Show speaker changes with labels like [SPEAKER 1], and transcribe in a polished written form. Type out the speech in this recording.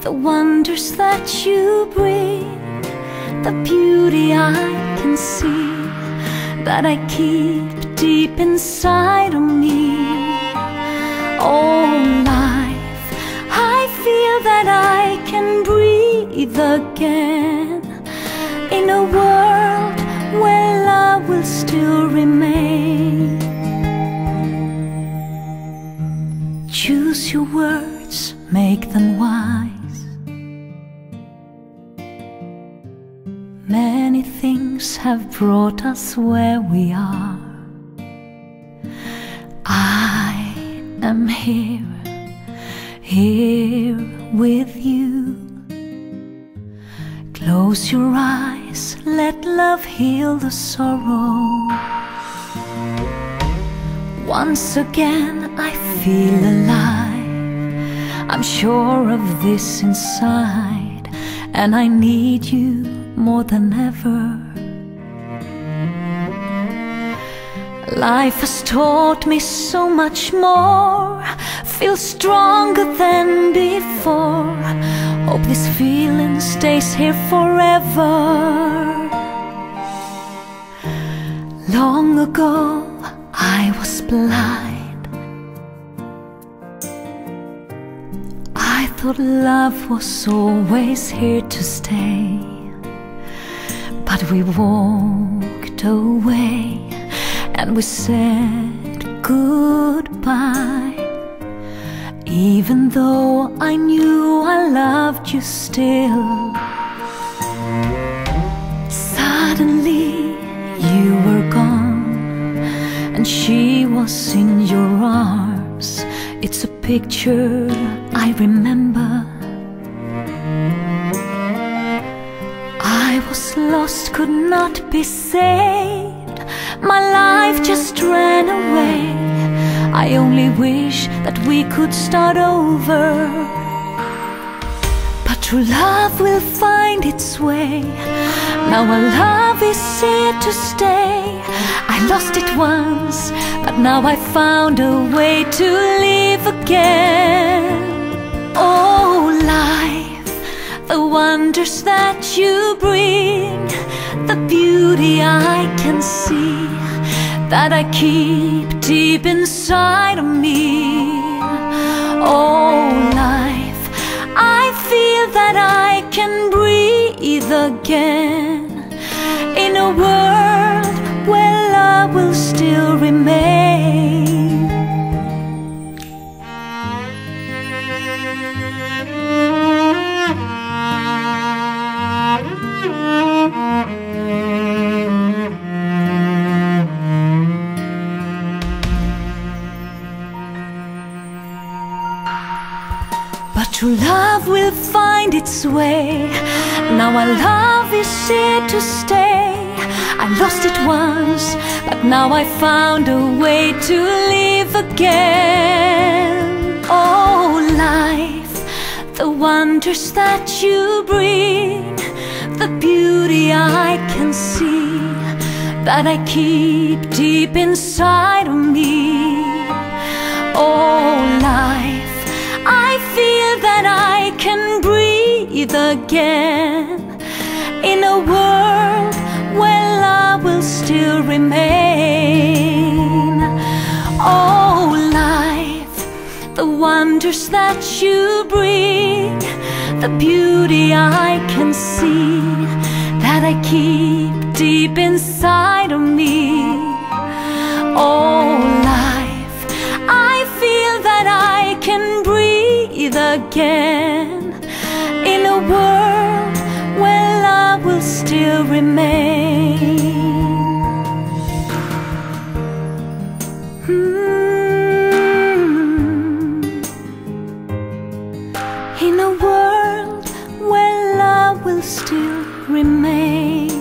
[SPEAKER 1] the wonders that you bring, the beauty I can see, that I keep deep inside of me. Oh life, I feel that I can breathe again, in a world where love will still remain. Choose your words, make them wise. Many things have brought us where we are. I am here, here with you. Close your eyes, let love heal the sorrow. Once again I feel alive, I'm sure of this inside, and I need you more than ever. Life has taught me so much more, feel stronger than before. Hope this feeling stays here forever. Long ago I was blind, I thought love was always here to stay. But we walked away and we said goodbye, even though I knew I loved you still. Suddenly you were gone, and she was in your arms. It's a picture I remember. I was lost, could not be saved. My life just ran away. I only wish that we could start over. But true love will find its way. Now our love is here to stay. I lost it once, but now I found a way to live again. Oh life, the wonders that you bring, the beauty I can see, that I keep deep inside of me. Oh life, I feel that I can breathe again, in a world where love will still remain. But true love will find its way. Now our love is here to stay. I lost it once, but now I found a way to live again. Oh life, the wonders that you bring, the beauty I can see, that I keep deep inside of me. Oh life, I feel that I can breathe again, in a world where love will still remain. Oh life, the wonders that you bring, the beauty I can see, that I keep deep inside of me. Oh life, I feel that I can breathe again, in a world where love will still remain. In a world where love will still remain.